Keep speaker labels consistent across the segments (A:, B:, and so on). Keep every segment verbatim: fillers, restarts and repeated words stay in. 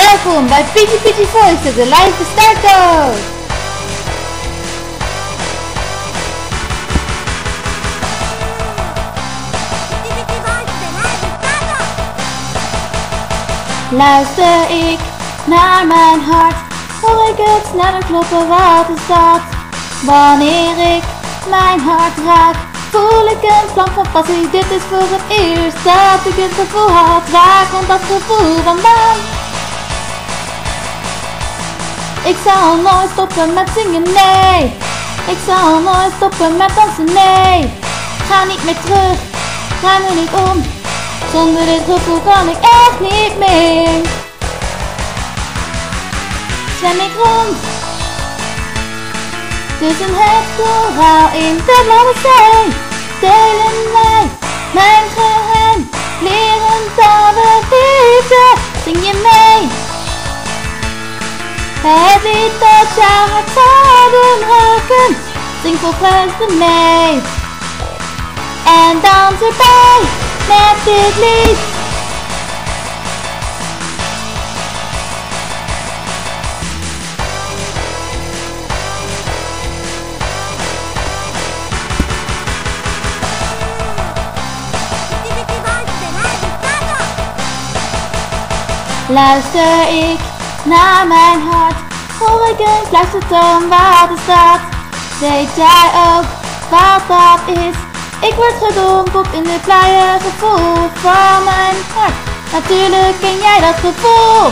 A: Welkom bij Pidgey Pidgey Voices, de live startcode. Luister ik naar mijn hart, hoor ik het sneller kloppen, wat is dat? Wanneer ik mijn hart raak, voel ik een vlam van passie. Dit is voor het eerst dat ik het gevoel had. Waar komt dat gevoel vandaan? Ik zal nooit stoppen met zingen, nee. Ik zal nooit stoppen met dansen, nee. Ga niet meer terug, draai me niet om. Zonder dit gevoel kan ik echt niet meer. Zwem ik rond tussen het koraal in de blauwe zee. Delen wij mijn geheim, leren taal liefde. Zing je mee? Het lied dat jouw hart zal doen raken. Zing vol vreugde mee. En dans erbij met dit lied. Luister ik naar mijn hart, hoor ik een fluistertoon, wat is dat? Weet jij ook wat dat is? Ik word gedompeld in dit blije gevoel van mijn hart. Natuurlijk ken jij dat gevoel.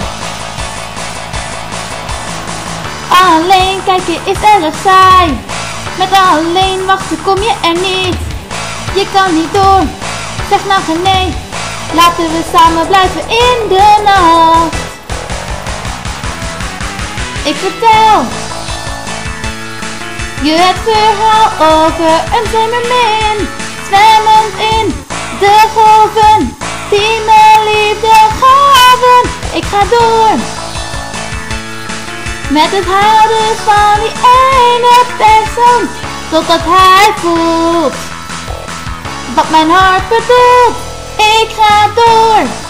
A: Alleen kijken is erg saai. Met alleen wachten kom je er niet. Je kan niet door, zeg nou geen nee. Laten we samen blijven in de nacht. Ik vertel je het verhaal over een zeemermin, zwemmend in de golven die me liefde gaven. Ik ga door met het houden van die ene persoon, totdat hij voelt wat mijn hart bedoelt. Ik ga door